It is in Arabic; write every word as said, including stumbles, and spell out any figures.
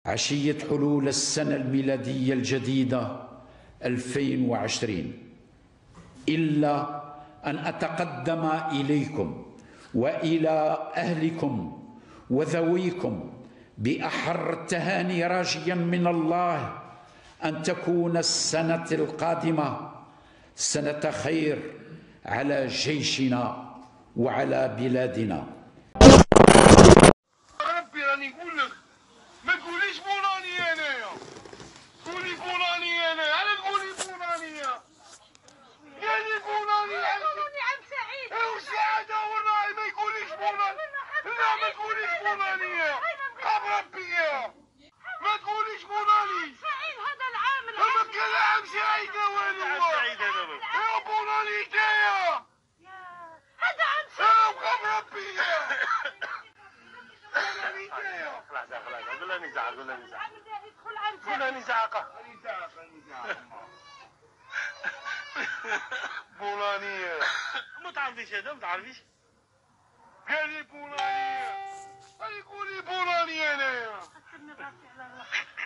عشية حلول السنة الميلادية الجديدة ألفين وعشرين، إلا أن أتقدم إليكم وإلى أهلكم وذويكم بأحر التهاني، راجيا من الله أن تكون السنة القادمة سنة خير على جيشنا وعلى بلادنا. ربي راني نقول لك ما تقوليش بولانية انايا، قولي بولانية انا، على تقولي بولانية، قالي بولانية قولوني عم سعيد. او سعادة والله ما يقوليش بولانية، لا ما تقوليش بولانية، قام ربي اياها، ما تقوليش بولاني. سعيد هذا العام اما كان عام سعيد وين هو؟ عام سعيد هذا هو. يا بولاني كايا. هذا عام سعيد. قام ربي اياها. خلاص خلاص قول لها نزعق، قول لها نزعق، يدخل عام سعيد. قول لها نزعقة. بولانية ما تعرفيش هذا، ما تعرفيش. قال لي بولانية، قولي بولانية انايا. أسلم راسي على روحي.